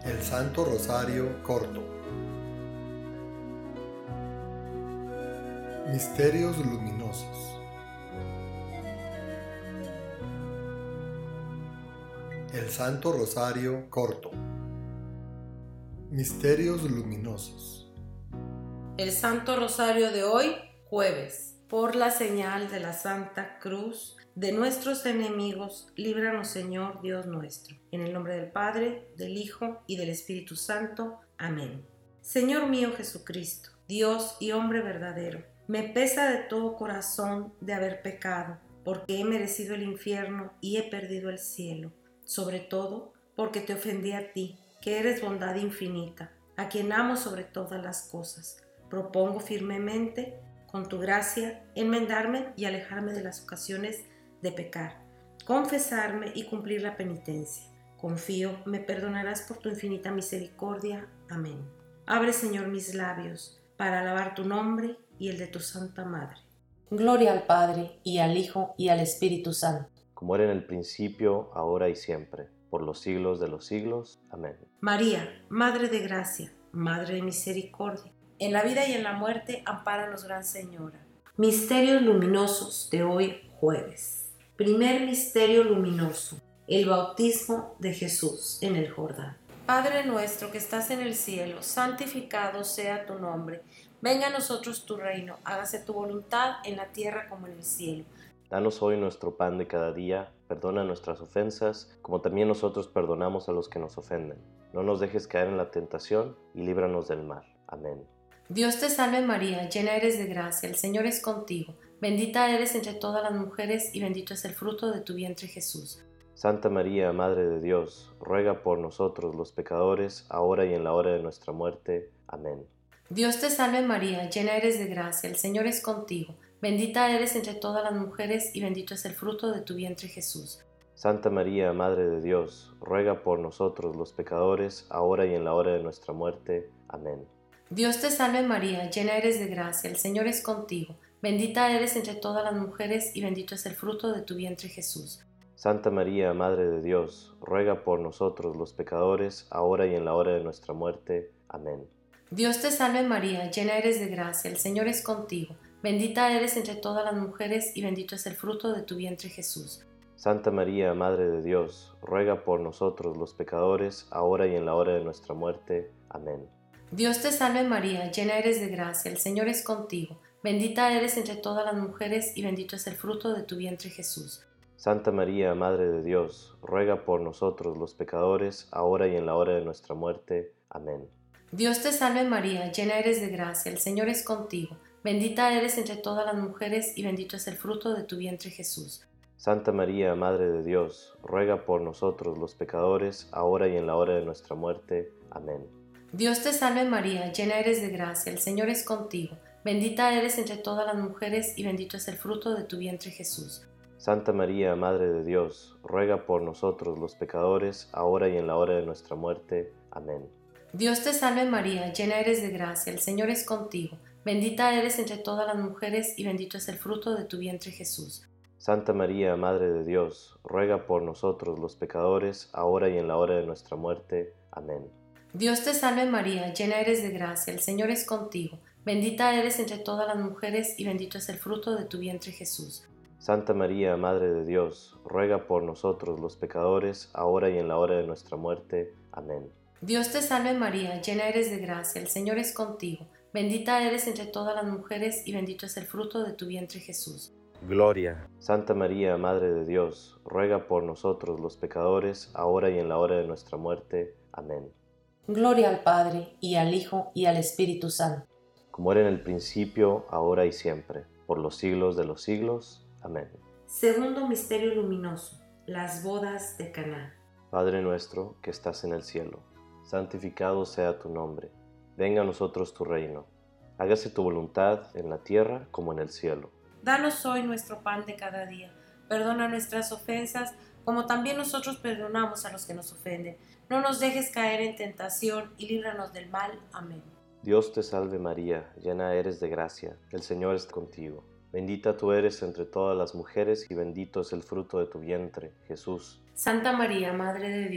El Santo Rosario Corto. Misterios luminosos. El Santo Rosario Corto. Misterios luminosos. El Santo Rosario de hoy, jueves. Por la señal de la Santa Cruz de nuestros enemigos, líbranos, Señor Dios nuestro. En el nombre del Padre, del Hijo y del Espíritu Santo. Amén. Señor mío Jesucristo, Dios y hombre verdadero, me pesa de todo corazón de haber pecado, porque he merecido el infierno y he perdido el cielo, sobre todo porque te ofendí a ti, que eres bondad infinita, a quien amo sobre todas las cosas. Propongo firmemente, con tu gracia, enmendarme y alejarme de las ocasiones de pecar, confesarme y cumplir la penitencia. Confío, me perdonarás por tu infinita misericordia. Amén. Abre, Señor, mis labios para alabar tu nombre y el de tu Santa Madre. Gloria al Padre, y al Hijo, y al Espíritu Santo. Como era en el principio, ahora y siempre, por los siglos de los siglos. Amén. María, Madre de Gracia, Madre de Misericordia, en la vida y en la muerte, ampáranos, Gran Señora. Misterios luminosos de hoy, jueves. Primer misterio luminoso, el bautismo de Jesús en el Jordán. Padre nuestro que estás en el cielo, santificado sea tu nombre. Venga a nosotros tu reino, hágase tu voluntad en la tierra como en el cielo. Danos hoy nuestro pan de cada día, perdona nuestras ofensas, como también nosotros perdonamos a los que nos ofenden. No nos dejes caer en la tentación y líbranos del mal. Amén. Dios te salve María, llena eres de gracia, el Señor es contigo. Bendita eres entre todas las mujeres y bendito es el fruto de tu vientre Jesús. Santa María, Madre de Dios, ruega por nosotros los pecadores, ahora y en la hora de nuestra muerte. Amén. Dios te salve María, llena eres de gracia, el Señor es contigo. Bendita eres entre todas las mujeres y bendito es el fruto de tu vientre Jesús. Santa María, Madre de Dios, ruega por nosotros los pecadores, ahora y en la hora de nuestra muerte. Amén. Dios te salve María, llena eres de gracia, el Señor es contigo. Bendita eres entre todas las mujeres y bendito es el fruto de tu vientre Jesús. Santa María, Madre de Dios, ruega por nosotros los pecadores, ahora y en la hora de nuestra muerte. Amén. Dios te salve María, llena eres de gracia, el Señor es contigo. Bendita eres entre todas las mujeres y bendito es el fruto de tu vientre Jesús. Santa María, Madre de Dios, ruega por nosotros los pecadores, ahora y en la hora de nuestra muerte. Amén. Dios te salve María, llena eres de gracia, el Señor es contigo. Bendita eres entre todas las mujeres y bendito es el fruto de tu vientre Jesús. Santa María, Madre de Dios, ruega por nosotros los pecadores, ahora y en la hora de nuestra muerte. Amén. Dios te salve María, llena eres de gracia, el Señor es contigo. Bendita eres entre todas las mujeres y bendito es el fruto de tu vientre Jesús. Santa María, Madre de Dios, ruega por nosotros los pecadores, ahora y en la hora de nuestra muerte. Amén. Dios te salve María, llena eres de gracia, el Señor es contigo. Bendita eres entre todas las mujeres y bendito es el fruto de tu vientre Jesús. Santa María, Madre de Dios, ruega por nosotros los pecadores, ahora y en la hora de nuestra muerte. Amén. Dios te salve María, llena eres de gracia, el Señor es contigo. Bendita eres entre todas las mujeres y bendito es el fruto de tu vientre Jesús. Santa María, Madre de Dios, ruega por nosotros los pecadores, ahora y en la hora de nuestra muerte. Amén. Dios te salve María, llena eres de gracia, el Señor es contigo. Bendita eres entre todas las mujeres y bendito es el fruto de tu vientre Jesús. Santa María, Madre de Dios, ruega por nosotros los pecadores, ahora y en la hora de nuestra muerte. Amén. Dios te salve María, llena eres de gracia, el Señor es contigo. Bendita eres entre todas las mujeres y bendito es el fruto de tu vientre Jesús. Gloria. Santa María, Madre de Dios, ruega por nosotros los pecadores, ahora y en la hora de nuestra muerte. Amén. Gloria al Padre, y al Hijo, y al Espíritu Santo. Como era en el principio, ahora y siempre, por los siglos de los siglos. Amén. Segundo misterio luminoso, las bodas de Caná. Padre nuestro que estás en el cielo, santificado sea tu nombre. Venga a nosotros tu reino. Hágase tu voluntad en la tierra como en el cielo. Danos hoy nuestro pan de cada día. Perdona nuestras ofensas, como también nosotros perdonamos a los que nos ofenden. No nos dejes caer en tentación y líbranos del mal. Amén. Dios te salve María, llena eres de gracia, el Señor es contigo. Bendita tú eres entre todas las mujeres y bendito es el fruto de tu vientre, Jesús. Santa María, Madre de Dios,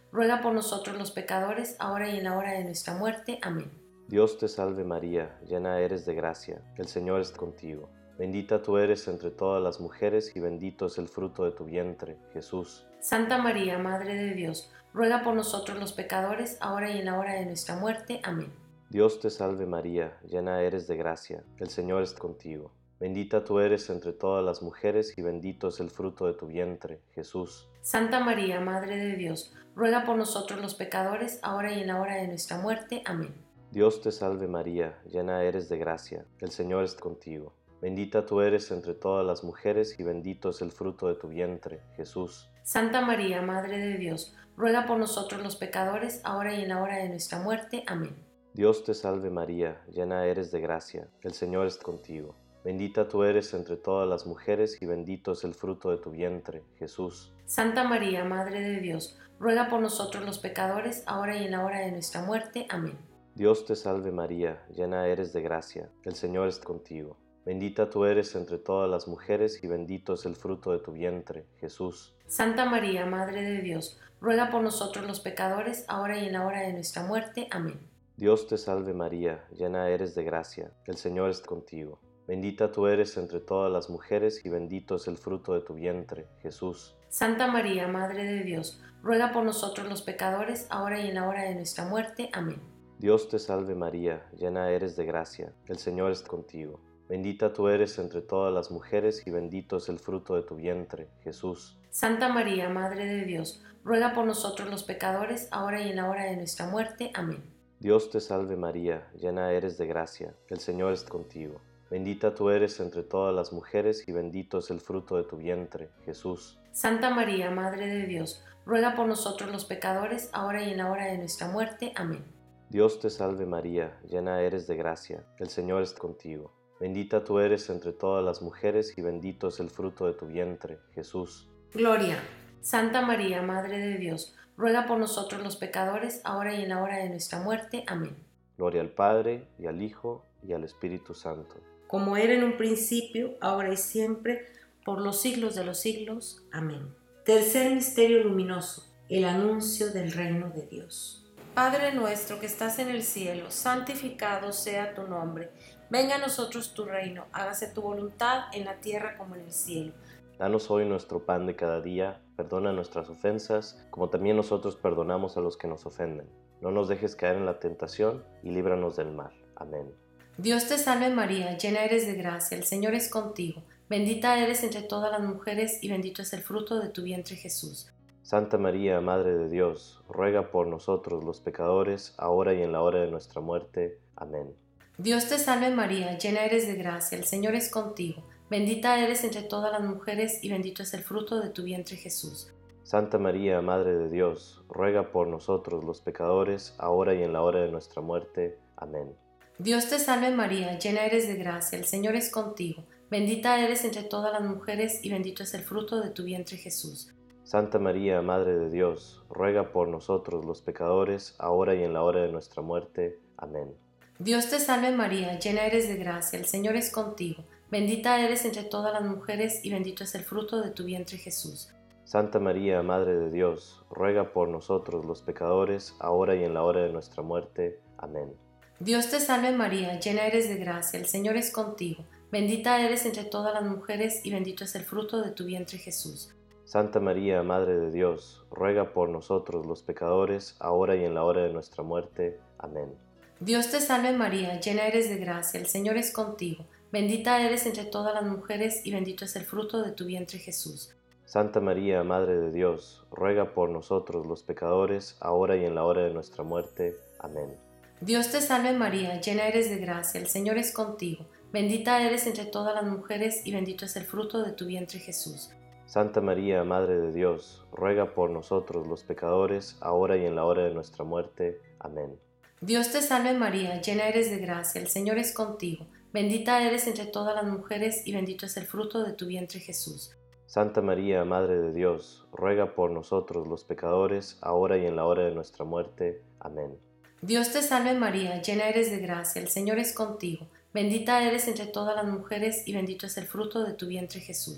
ruega por nosotros los pecadores, ahora y en la hora de nuestra muerte. Amén. Dios te salve María, llena eres de gracia, el Señor es contigo. Bendita tú eres entre todas las mujeres y bendito es el fruto de tu vientre, Jesús. Santa María, Madre de Dios, ruega por nosotros los pecadores, ahora y en la hora de nuestra muerte. Amén. Dios te salve María, llena eres de gracia, el Señor es contigo. Bendita tú eres entre todas las mujeres y bendito es el fruto de tu vientre, Jesús. Santa María, Madre de Dios, ruega por nosotros los pecadores, ahora y en la hora de nuestra muerte. Amén. Dios te salve María, llena eres de gracia, el Señor es contigo. Bendita tú eres entre todas las mujeres y bendito es el fruto de tu vientre, Jesús. Santa María, Madre de Dios, ruega por nosotros los pecadores, ahora y en la hora de nuestra muerte. Amén. Dios te salve María, llena eres de gracia, el Señor es contigo. Bendita tú eres entre todas las mujeres y bendito es el fruto de tu vientre, Jesús. Santa María, Madre de Dios, ruega por nosotros los pecadores, ahora y en la hora de nuestra muerte. Amén. Dios te salve María, llena eres de gracia, el Señor es contigo. Bendita tú eres entre todas las mujeres y bendito es el fruto de tu vientre, Jesús. Santa María, Madre de Dios, ruega por nosotros los pecadores, ahora y en la hora de nuestra muerte. Amén. Dios te salve María, llena eres de gracia, el Señor es contigo. Bendita tú eres entre todas las mujeres y bendito es el fruto de tu vientre, Jesús. Santa María, Madre de Dios, ruega por nosotros los pecadores, ahora y en la hora de nuestra muerte. Amén. Dios te salve María, llena eres de gracia, el Señor es contigo. Bendita tú eres entre todas las mujeres y bendito es el fruto de tu vientre, Jesús. Santa María, Madre de Dios, ruega por nosotros los pecadores, ahora y en la hora de nuestra muerte. Amén. Dios te salve María, llena eres de gracia, el Señor es contigo. Bendita tú eres entre todas las mujeres y bendito es el fruto de tu vientre, Jesús. Santa María, Madre de Dios, ruega por nosotros los pecadores, ahora y en la hora de nuestra muerte. Amén. Dios te salve María, llena eres de gracia, el Señor es contigo. Bendita tú eres entre todas las mujeres y bendito es el fruto de tu vientre, Jesús. Gloria. Santa María, Madre de Dios, ruega por nosotros los pecadores, ahora y en la hora de nuestra muerte. Amén. Gloria al Padre, y al Hijo, y al Espíritu Santo. Como era en un principio, ahora y siempre, por los siglos de los siglos. Amén. Tercer misterio luminoso, el anuncio del reino de Dios. Padre nuestro que estás en el cielo, santificado sea tu nombre. Venga a nosotros tu reino, hágase tu voluntad en la tierra como en el cielo. Danos hoy nuestro pan de cada día, perdona nuestras ofensas, como también nosotros perdonamos a los que nos ofenden. No nos dejes caer en la tentación y líbranos del mal. Amén. Dios te salve María, llena eres de gracia, el Señor es contigo. Bendita eres entre todas las mujeres y bendito es el fruto de tu vientre Jesús. Santa María, Madre de Dios, ruega por nosotros los pecadores, ahora y en la hora de nuestra muerte. Amén. Dios te salve María, llena eres de gracia, el Señor es contigo. Bendita eres entre todas las mujeres y bendito es el fruto de tu vientre Jesús. Santa María, Madre de Dios, ruega por nosotros los pecadores, ahora y en la hora de nuestra muerte. Amén. Dios te salve María, llena eres de gracia, el Señor es contigo. Bendita eres entre todas las mujeres y bendito es el fruto de tu vientre Jesús. Santa María, Madre de Dios, ruega por nosotros los pecadores, ahora y en la hora de nuestra muerte. Amén. Dios te salve María, llena eres de gracia, el Señor es contigo. Bendita eres entre todas las mujeres y bendito es el fruto de tu vientre Jesús. Santa María, Madre de Dios, ruega por nosotros los pecadores, ahora y en la hora de nuestra muerte. Amén. Dios te salve María, llena eres de gracia, el Señor es contigo. Bendita eres entre todas las mujeres y bendito es el fruto de tu vientre Jesús. Santa María, Madre de Dios, ruega por nosotros los pecadores, ahora y en la hora de nuestra muerte. Amén. Dios te salve María, llena eres de gracia, el Señor es contigo. Bendita eres entre todas las mujeres y bendito es el fruto de tu vientre Jesús. Santa María, Madre de Dios, ruega por nosotros los pecadores, ahora y en la hora de nuestra muerte. Amén. Dios te salve María, llena eres de gracia, el Señor es contigo. Bendita eres entre todas las mujeres y bendito es el fruto de tu vientre Jesús. Santa María, Madre de Dios, ruega por nosotros los pecadores, ahora y en la hora de nuestra muerte. Amén. Dios te salve María, llena eres de gracia, el Señor es contigo. Bendita eres entre todas las mujeres y bendito es el fruto de tu vientre Jesús. Santa María, Madre de Dios, ruega por nosotros los pecadores, ahora y en la hora de nuestra muerte. Amén. Dios te salve María, llena eres de gracia, el Señor es contigo. Bendita eres entre todas las mujeres y bendito es el fruto de tu vientre Jesús.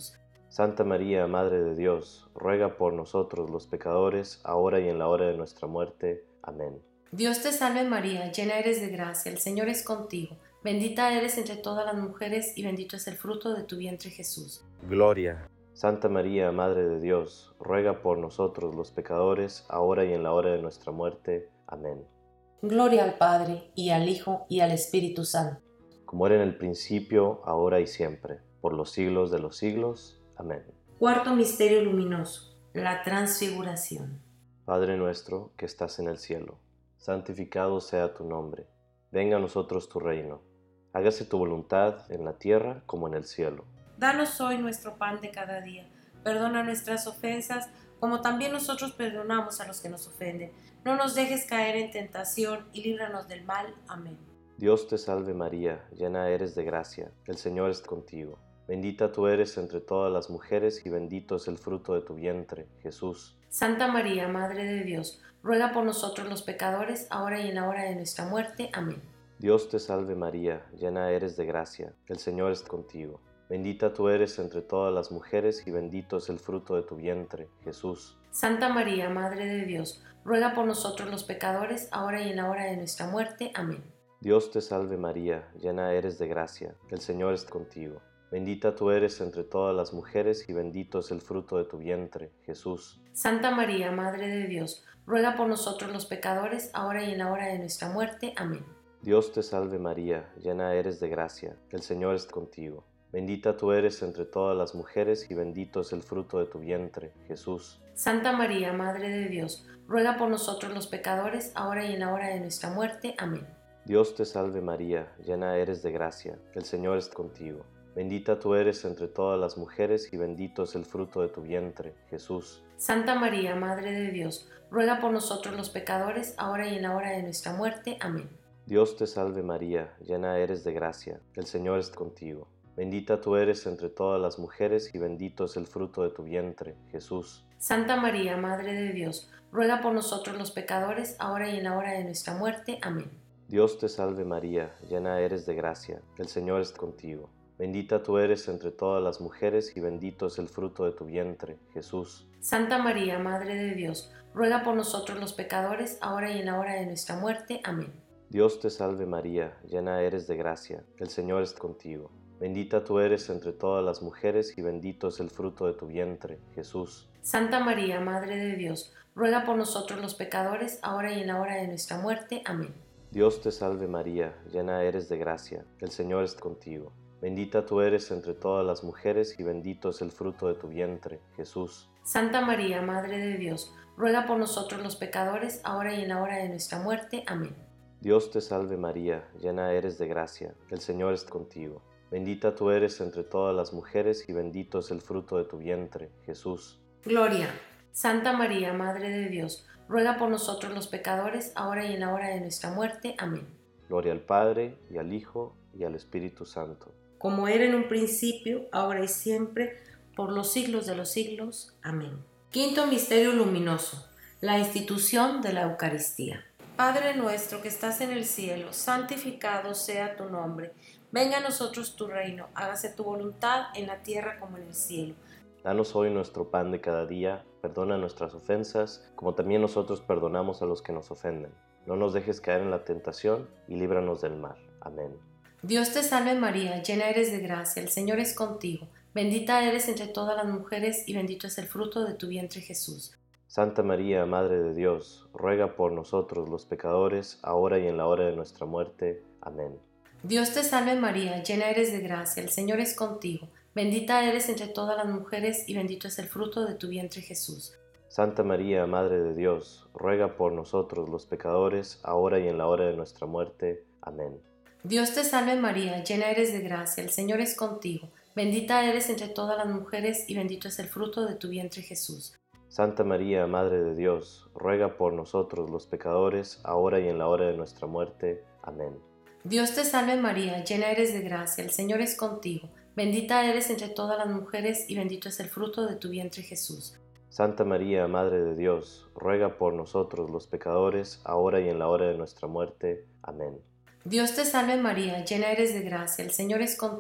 Santa María, Madre de Dios, ruega por nosotros los pecadores, ahora y en la hora de nuestra muerte. Amén. Dios te salve María, llena eres de gracia, el Señor es contigo. Bendita eres entre todas las mujeres y bendito es el fruto de tu vientre Jesús. Gloria. Santa María, Madre de Dios, ruega por nosotros los pecadores, ahora y en la hora de nuestra muerte. Amén. Gloria al Padre, y al Hijo, y al Espíritu Santo. Como era en el principio, ahora y siempre, por los siglos de los siglos. Amén. Cuarto misterio luminoso, la transfiguración. Padre nuestro que estás en el cielo, santificado sea tu nombre. Venga a nosotros tu reino. Hágase tu voluntad en la tierra como en el cielo. Danos hoy nuestro pan de cada día. Perdona nuestras ofensas, como también nosotros perdonamos a los que nos ofenden. No nos dejes caer en tentación y líbranos del mal. Amén. Dios te salve María, llena eres de gracia, el Señor es contigo. Bendita tú eres entre todas las mujeres y bendito es el fruto de tu vientre, Jesús. Santa María, Madre de Dios, ruega por nosotros los pecadores, ahora y en la hora de nuestra muerte. Amén. Dios te salve María, llena eres de gracia, el Señor es contigo. Bendita tú eres entre todas las mujeres y bendito es el fruto de tu vientre, Jesús. Santa María, Madre de Dios, ruega por nosotros los pecadores, ahora y en la hora de nuestra muerte. Amén. Dios te salve María, llena eres de gracia, el Señor es contigo. Bendita tú eres entre todas las mujeres y bendito es el fruto de tu vientre, Jesús. Santa María, Madre de Dios, ruega por nosotros los pecadores, ahora y en la hora de nuestra muerte. Amén. Dios te salve María, llena eres de gracia, el Señor es contigo. Bendita tú eres entre todas las mujeres y bendito es el fruto de tu vientre, Jesús. Santa María, Madre de Dios, ruega por nosotros los pecadores, ahora y en la hora de nuestra muerte. Amén. Dios te salve María, llena eres de gracia, el Señor es contigo. Bendita tú eres entre todas las mujeres y bendito es el fruto de tu vientre, Jesús. Santa María, Madre de Dios, ruega por nosotros los pecadores, ahora y en la hora de nuestra muerte. Amén. Dios te salve María, llena eres de gracia, el Señor es contigo. Bendita tú eres entre todas las mujeres y bendito es el fruto de tu vientre, Jesús. Santa María, Madre de Dios, ruega por nosotros los pecadores, ahora y en la hora de nuestra muerte. Amén. Dios te salve María, llena eres de gracia, el Señor es contigo. Bendita tú eres entre todas las mujeres y bendito es el fruto de tu vientre, Jesús. Santa María, Madre de Dios, ruega por nosotros los pecadores, ahora y en la hora de nuestra muerte. Amén. Dios te salve María, llena eres de gracia, el Señor es contigo. Bendita tú eres entre todas las mujeres y bendito es el fruto de tu vientre, Jesús. Santa María, Madre de Dios, ruega por nosotros los pecadores, ahora y en la hora de nuestra muerte. Amén. Dios te salve María, llena eres de gracia, el Señor es contigo. Bendita tú eres entre todas las mujeres y bendito es el fruto de tu vientre, Jesús. Santa María, Madre de Dios, ruega por nosotros los pecadores, ahora y en la hora de nuestra muerte. Amén. Dios te salve María, llena eres de gracia, el Señor es contigo. Bendita tú eres entre todas las mujeres y bendito es el fruto de tu vientre, Jesús. Gloria. Santa María, Madre de Dios, ruega por nosotros los pecadores, ahora y en la hora de nuestra muerte. Amén. Gloria al Padre, y al Hijo, y al Espíritu Santo. Como era en un principio, ahora y siempre, por los siglos de los siglos. Amén. Quinto misterio luminoso, la institución de la Eucaristía. Padre nuestro que estás en el cielo, santificado sea tu nombre. Venga a nosotros tu reino, hágase tu voluntad en la tierra como en el cielo. Danos hoy nuestro pan de cada día, perdona nuestras ofensas, como también nosotros perdonamos a los que nos ofenden. No nos dejes caer en la tentación y líbranos del mal. Amén. Dios te salve María, llena eres de gracia, el Señor es contigo. Bendita eres entre todas las mujeres y bendito es el fruto de tu vientre Jesús. Santa María, Madre de Dios, ruega por nosotros los pecadores, ahora y en la hora de nuestra muerte. Amén. Dios te salve María, llena eres de gracia, el Señor es contigo. Bendita eres entre todas las mujeres y bendito es el fruto de tu vientre Jesús. Santa María, Madre de Dios, ruega por nosotros los pecadores, ahora y en la hora de nuestra muerte. Amén. Dios te salve María, llena eres de gracia, el Señor es contigo. Bendita eres entre todas las mujeres y bendito es el fruto de tu vientre Jesús. Santa María, Madre de Dios, ruega por nosotros los pecadores, ahora y en la hora de nuestra muerte. Amén. Dios te salve María, llena eres de gracia, el Señor es contigo. Bendita eres entre todas las mujeres y bendito es el fruto de tu vientre Jesús. Santa María, Madre de Dios, ruega por nosotros los pecadores, ahora y en la hora de nuestra muerte. Amén. Dios te salve María, llena eres de gracia, el Señor es contigo.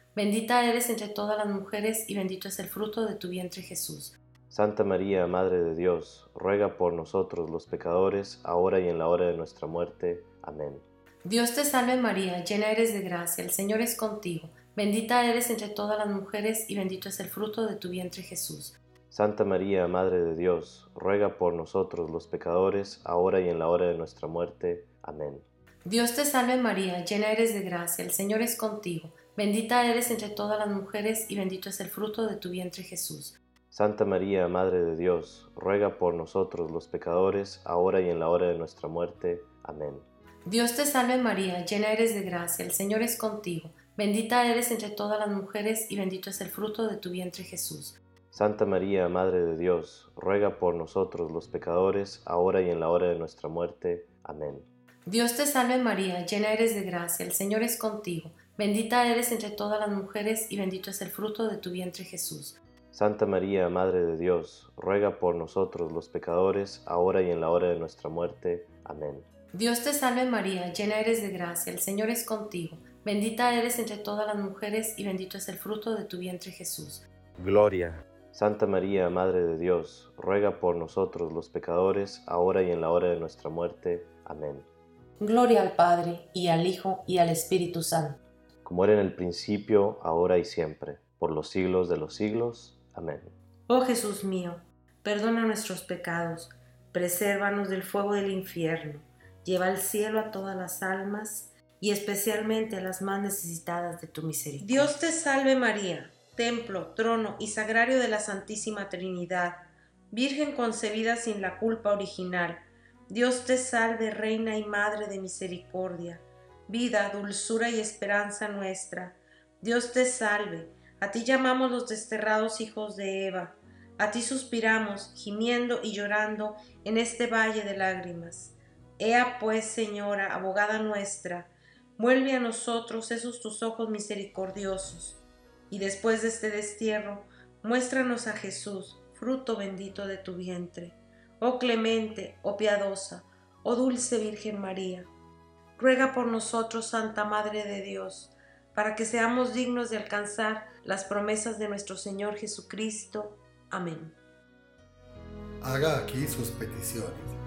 Bendita eres entre todas las mujeres y bendito es el fruto de tu vientre Jesús. Santa María, Madre de Dios, ruega por nosotros los pecadores, ahora y en la hora de nuestra muerte. Amén. Dios te salve María, llena eres de gracia, el Señor es contigo. Bendita eres entre todas las mujeres y bendito es el fruto de tu vientre Jesús. Santa María, Madre de Dios, ruega por nosotros los pecadores, ahora y en la hora de nuestra muerte. Amén. Dios te salve María, llena eres de gracia, el Señor es contigo. Bendita eres entre todas las mujeres y bendito es el fruto de tu vientre Jesús. Santa María, Madre de Dios, ruega por nosotros los pecadores, ahora y en la hora de nuestra muerte. Amén. Dios te salve María, llena eres de gracia, el Señor es contigo. Bendita eres entre todas las mujeres y bendito es el fruto de tu vientre Jesús. Santa María, Madre de Dios, ruega por nosotros los pecadores, ahora y en la hora de nuestra muerte. Amén. Dios te salve María, llena eres de gracia, el Señor es contigo. Bendita eres entre todas las mujeres y bendito es el fruto de tu vientre Jesús. Santa María, Madre de Dios, ruega por nosotros los pecadores, ahora y en la hora de nuestra muerte. Amén. Dios te salve María, llena eres de gracia, el Señor es contigo. Bendita eres entre todas las mujeres y bendito es el fruto de tu vientre Jesús. Gloria. Santa María, Madre de Dios, ruega por nosotros los pecadores, ahora y en la hora de nuestra muerte. Amén. Gloria al Padre, y al Hijo, y al Espíritu Santo. Como era en el principio, ahora y siempre, por los siglos de los siglos. Amén. Oh Jesús mío, perdona nuestros pecados, presérvanos del fuego del infierno, lleva al cielo a todas las almas, y especialmente a las más necesitadas de tu misericordia. Dios te salve María, templo, trono y sagrario de la Santísima Trinidad, Virgen concebida sin la culpa original. Dios te salve, Reina y Madre de misericordia, vida, dulzura y esperanza nuestra. Dios te salve, a ti llamamos los desterrados hijos de Eva, a ti suspiramos, gimiendo y llorando en este valle de lágrimas. Ea pues, Señora, abogada nuestra, vuelve a nosotros esos tus ojos misericordiosos, y después de este destierro, muéstranos a Jesús, fruto bendito de tu vientre. Oh clemente, oh piadosa, oh dulce Virgen María, ruega por nosotros, Santa Madre de Dios, para que seamos dignos de alcanzar las promesas de nuestro Señor Jesucristo. Amén. Haga aquí sus peticiones.